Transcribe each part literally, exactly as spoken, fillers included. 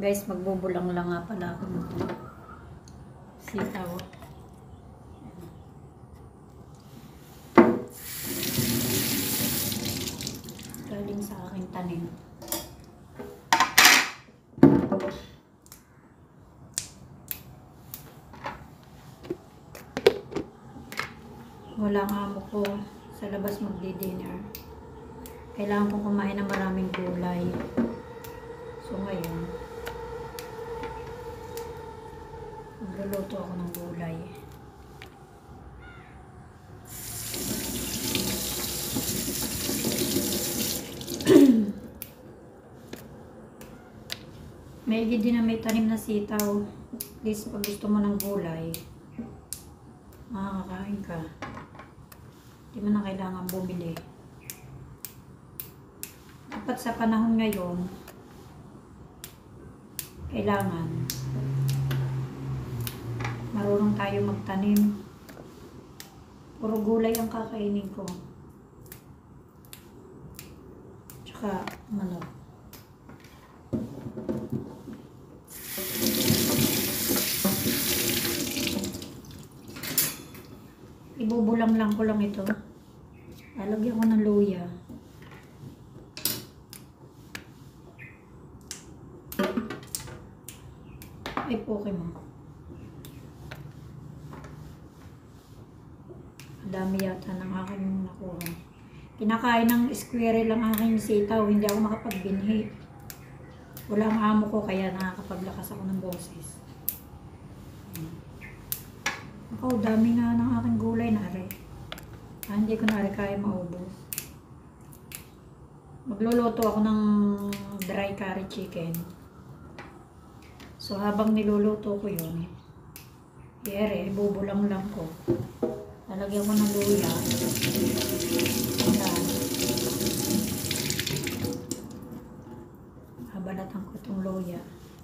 Guys, magbubulang lang nga pala ako ng sitaw. Galing sa aking tanim. Wala nga amo ko sa labas magdi-dinner. Kailangan kong kumain ng maraming gulay. So ngayon, magluluto ako ng gulay. May din na may tanim na sitaw. Please, pag gusto mo ng gulay, makakakain ka. Hindi mo na kailangan bumili. Dapat sa panahon ngayon, kailangan marunong tayo magtanim. Puro gulay ang kakainin ko. Tsaka manok. Ibubulang lang ko lang ito. Lalagyan ko ng luya. Ay, poke mo. Dami yata ng aking nakuha. Kinakain ng squirrel lang aking sitaw. Hindi ako makapagbinhi. Wala ang amo ko kaya nakakapaglakas ako ng boses. Ako, dami nga ng aking gulay na are. Ah, hindi ko na are kaya maubos. Magluluto ako ng dry curry chicken. So, habang niluluto ko yun, ere, bubulang lang ko. Lalagyan ko ng luya. Ayan. Habalatan ko itong luya.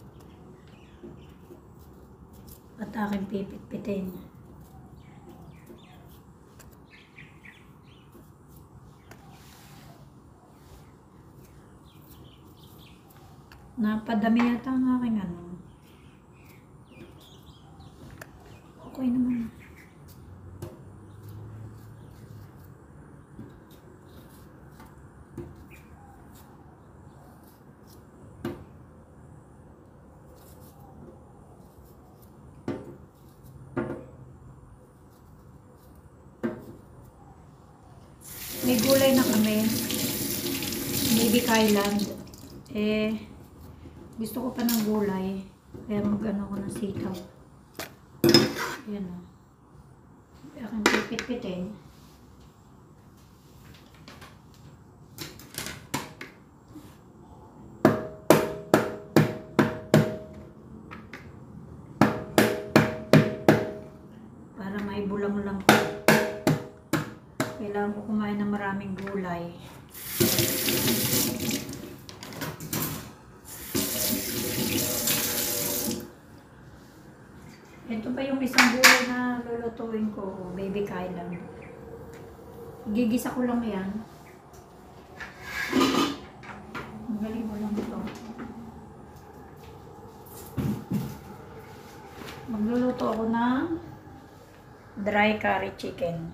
At aking pipit-pitin. Napadami yata ang aking ano. Okay naman. May gulay na kami. Maybe Kailand. Eh, gusto ko pa ng gulay. Kaya mag-ano ko ng sitaw. Ayan o. Aking pipit-pitin. Para may bulang-bulang ko. Kailangan ko kumain ng maraming gulay. Ito pa yung isang gulay na lulutuin ko, baby Kailand. Gigisa ko lang yan. Magaling mo lang ito. Magluluto ako ng dry curry chicken.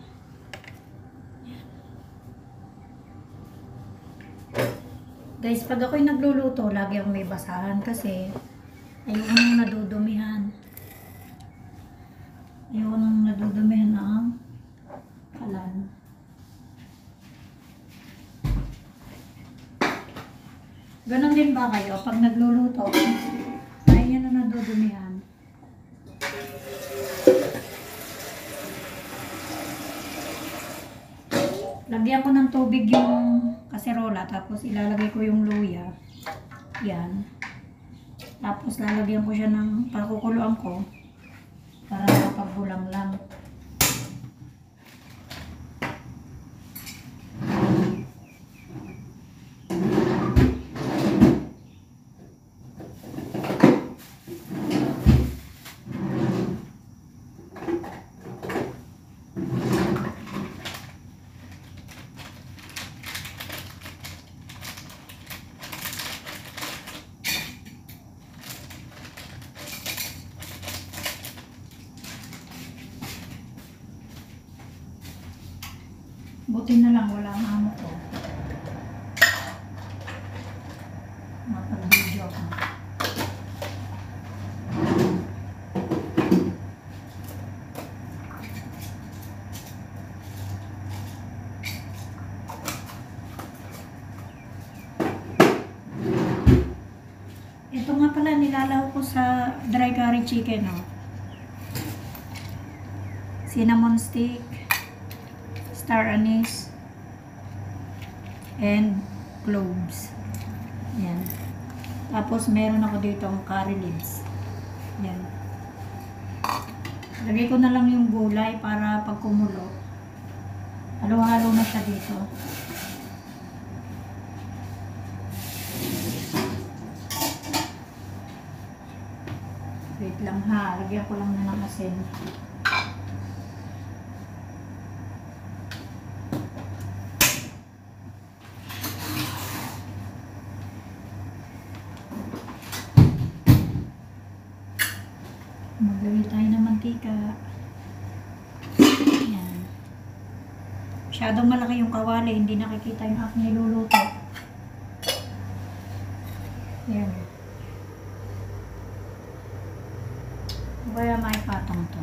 Guys, pag ako'y nagluluto, lagi akong may basahan kasi ayoko nang nadudumihan. Ayoko nang nadudumihan ang kalan. Ganon din ba kayo? Pag nagluluto, ayaw nyo na nadudumihan. Lagyan ko ng tubig yung kaserola, tapos ilalagay ko yung luya. Yan. Tapos lalagyan ko siya ng pakukuluan ko para makapagbulang lang. Buti na lang wala ang amo ko. Mapag-video ako. Ito nga pala nilalaw ko sa dry curry chicken, no? Cinnamon stick, star anise, and cloves. Yan. Tapos meron ako dito ang curry leaves. Yan. Lagay ko na lang yung gulay para pag kumulo, halo-halo na siya dito. Wait lang ha, lagyan ko lang na ng asin. Maglagay tayo ng mantika. Yan. Masyadong malaki yung kawali, hindi nakikita yung aking niluluto. Yan. Kaya may patong to.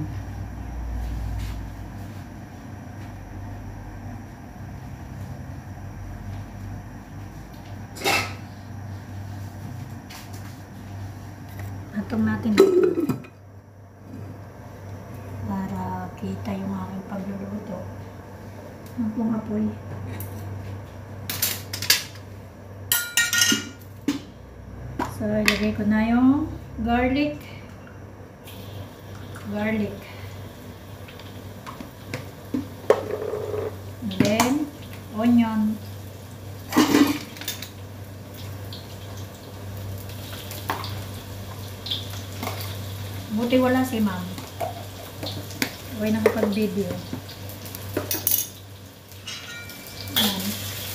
Patong natin dito. Para kita yung aking pagluluto. Ang pong apoy. So, ilagay ko na yung garlic. Garlic. And then, onion. Buti wala si ma'am. Okay nakapag-video. Ayan.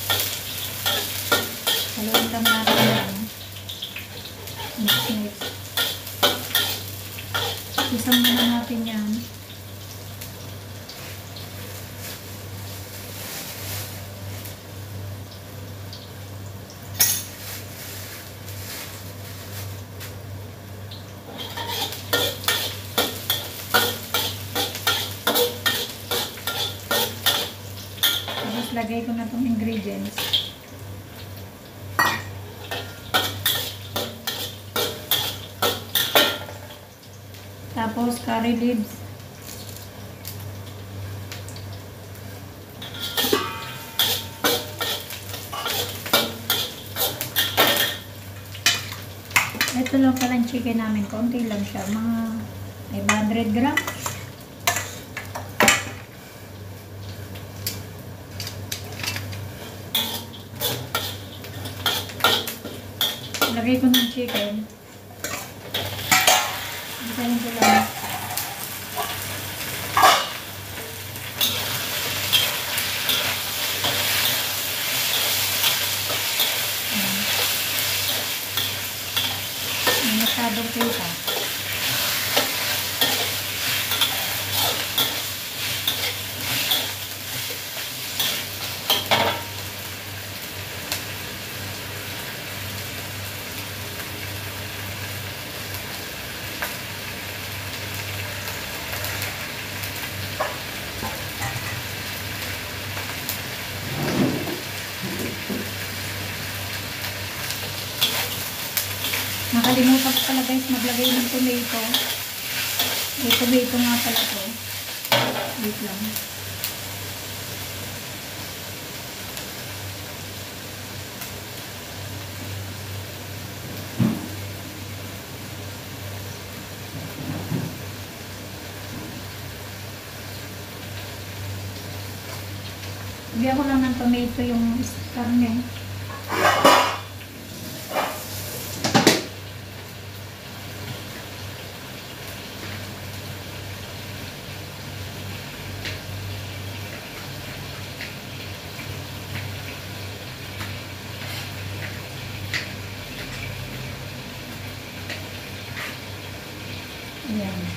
Haluin lang natin yan. Mix, mix. Isang muna natin yan. Tapos lagay ko na itong ingredients. Tapos curry leaves. Ito lang pala yung chicken namin. Kaunti lang siya. Mga five hundred grams. Lagay ko ng chicken. Isayin ko lang. May masyadong kita. Nakalimutan ko pala guys maglagay ng tomato. May tomato nga pala to. Wait lang. Lagyan ko lang ng tomato yung karne. Ayan.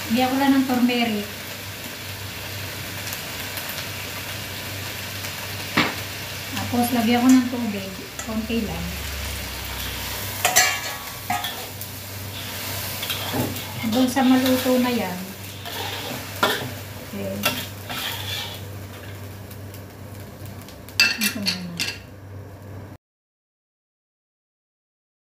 Lagyan ko lang ng turmeric. Tapos lagyan ko ng tubig. Konti lang. Doon sa maluto na yan. Okay.